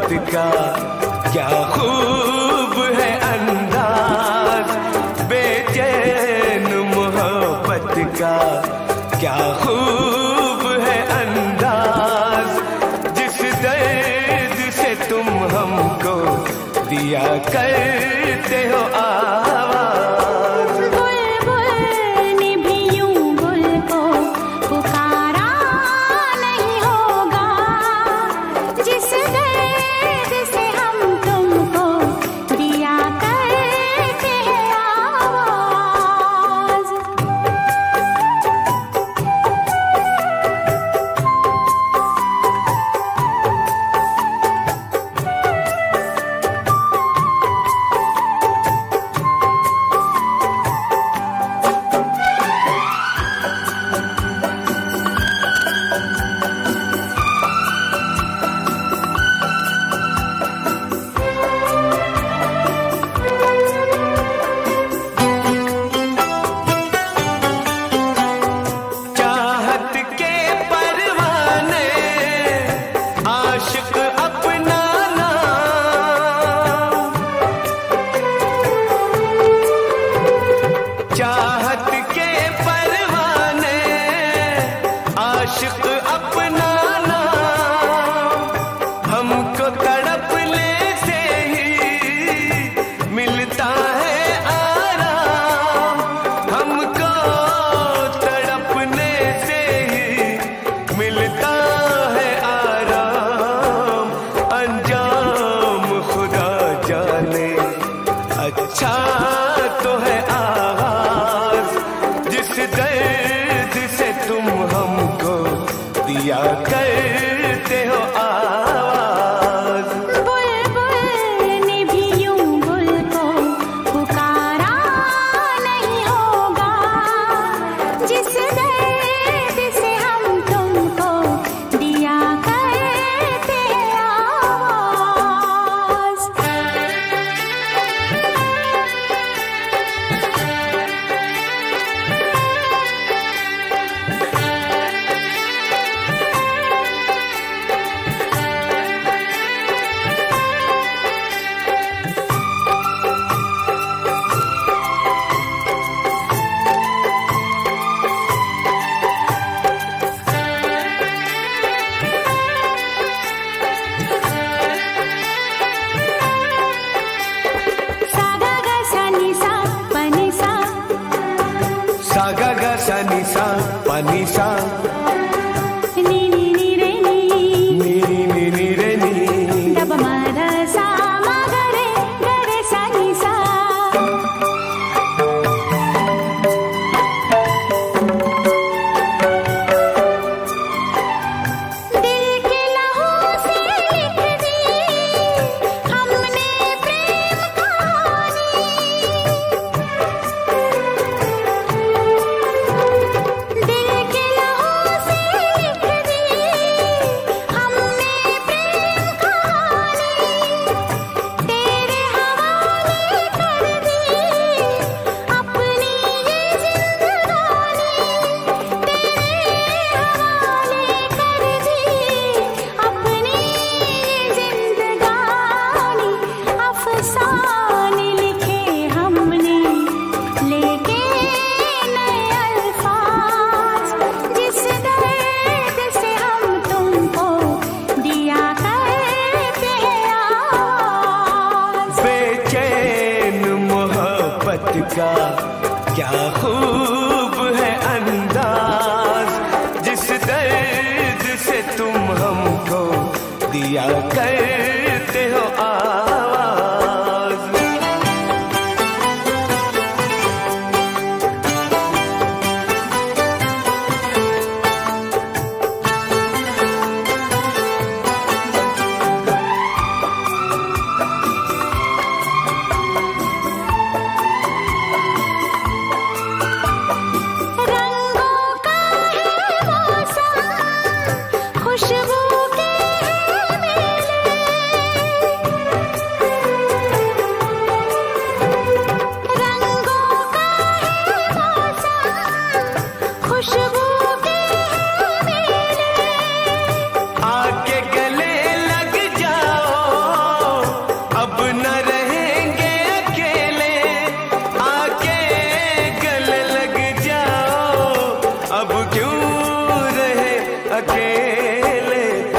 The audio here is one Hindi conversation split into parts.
का क्या खूब है अंदाज, बेचैन मोहब्बत का क्या खूब है अंदाज, जिस दर्द से तुम हमको दिया करते हो आवाज। बुलबुल ने भी यूं गुल को पुकारा नहीं होगा, जिस दर्द से हम तुमको दिया करते हैं आवाज। चाहत के परवाने आशिक अपना नाम, चाहत के परवाने आशिक अपना नाम, हमको तड़पने से ही मिलता है आराम, हमको तड़पने से ही मिलता है आराम, अंजाम खुदा जाने अच्छा तो है आवाज, जिस दर्द से तुम हमको दिया करते हो आवाज। बुलबुल ने भी यूं गुल को पुकारा नहीं होगा, जिस दर्द से हम तुमको दिया करते हैं आवाज। सागा गा सा नि सा पनि सा, सा गा गा सा नि सा पानी सा, नी नी नी रे नी, नी नी नी रे नी, दब म र सा म ग रे सा नि सा। दिल के लहू से लिख दी हमने प्रेम कहानी, दिल के लहू से लिख दी हमने प्रेम कहानी, तेरे हवाले कर दी अपनी ये जिंदगानी, तेरे हवाले कर दी अपनी ये जिंदगानी। अफसाने लिखे हमने लेके नए अल्फाज, जिस दर्द से हम तुमको दिया करते हैं आवाज। बेचैन मोहब्बत का क्या खूब है अंदाज, जिस दर्द से तुम हमको दिया करते हो आवाज। रंगों का है मौसम, खुशबू के हैं मेले, आके गले लग जाओ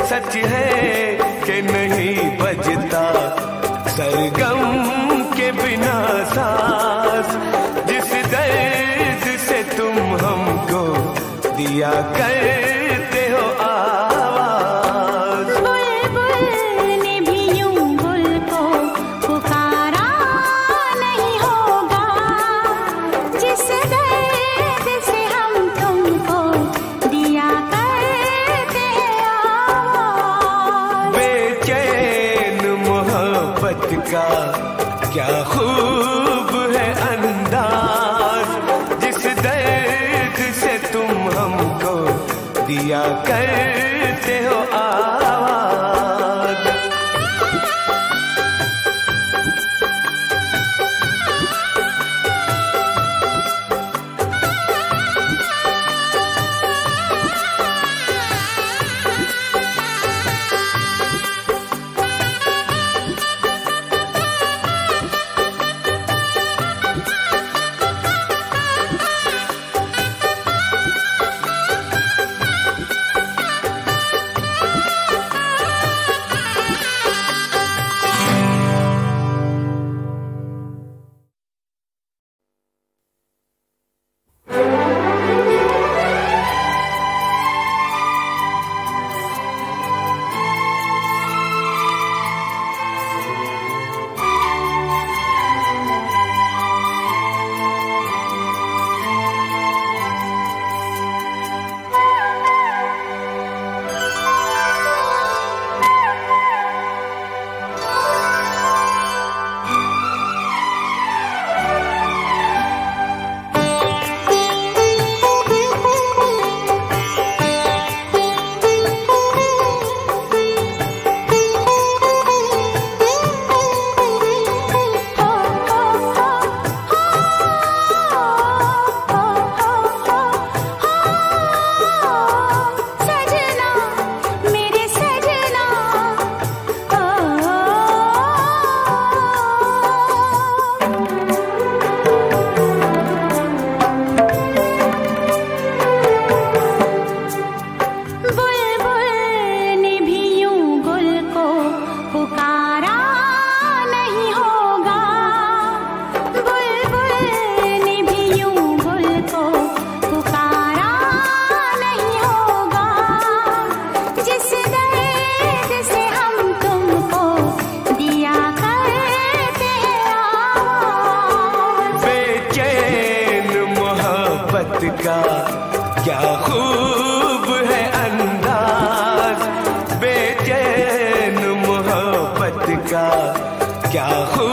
सच है कि नहीं बजता सरगम के बिना सांस। जिस दर्द से तुम हमको दिया करते हो आवाज। बुलबुल ने भी यूं गुल को पुकारा नहीं होगा, जिस दर्द से हम तुमको दिया करते हैं आवाज। बेचैन मोहब्बत का क्या खूब है अंदाज, जिस दर्द से तुम हमको दिया करते हो आवाज। का क्या खूब है अंदाज, बेचैन मोहब्बत का क्या खूब